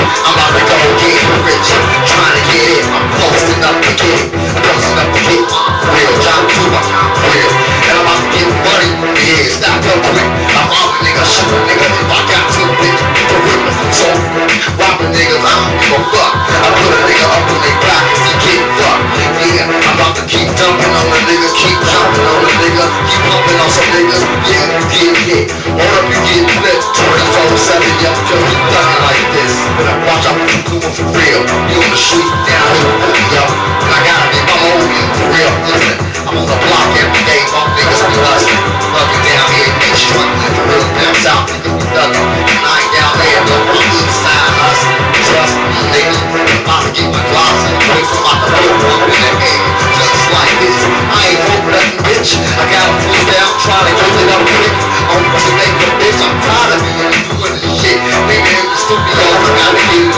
I'm about to go get rich, trying to get it. I'm close enough to get it, close enough to get real. John Cuba, real. And I'm about to get money, yeah, stop real quick. I'm rob a nigga, shoot a nigga, if I got to, bitch, for real. So, robbing niggas, I don't give a fuck. I put a nigga up in their back and he get fucked. Yeah, I'm about to keep dumping on the nigga, keep jumping on the nigga, keep pumping on some niggas. Yeah, you get hit, or if you get flipped, 24/7, yo, you thugging like this. Watch out what you doing for real. You on the street down here, yo. And I gotta get my own for real. Listen, I'm on the block every day, my niggas be hustling. Thugging down here, they struggling for real. Down south, niggas be thugging. And I ain't down there, no, I'm inside hustling. Trust me, nigga. I'm about to get my gloves and quick, I'm about to put one in the head. Just like this. I ain't hoping nothing, bitch. I gotta pull down, try to hold it up quick. I'm to make a bitch, I'm tired of being doing this shit. Nigga in the studio, I gotta get it